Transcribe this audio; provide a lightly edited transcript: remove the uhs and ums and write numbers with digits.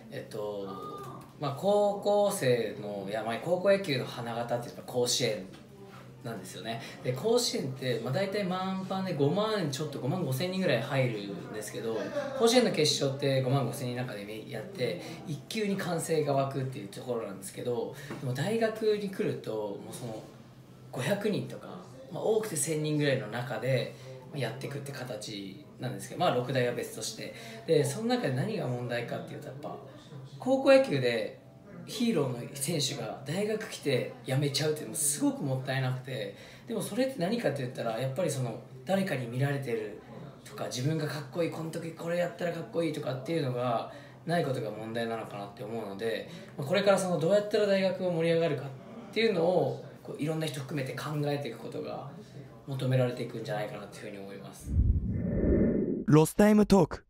高校生の高校野球の花形ってやっぱ甲子園なんですよね。で甲子園って、大体満帆で5万ちょっと5万5千人ぐらい入るんですけど、甲子園の決勝って5万5千人の中でやって一級に歓声が湧くっていうところなんですけど、でも大学に来るともうその500人とか、多くて1000人ぐらいの中でやっていくって形なんですけど、6大は別として、でその中で何が問題かっていうと、やっぱ高校野球でヒーローの選手が大学来て辞めちゃうっていうのもすごくもったいなくて、でもそれって何かって言ったら、やっぱりその誰かに見られてるとか、自分がかっこいい、この時これやったらかっこいいとかっていうのがないことが問題なのかなって思うので、これからそのどうやったら大学が盛り上がるかっていうのをいろんな人含めて考えていくことが求められていくんじゃないかなっていうふうに思います。 ロスタイムトーク。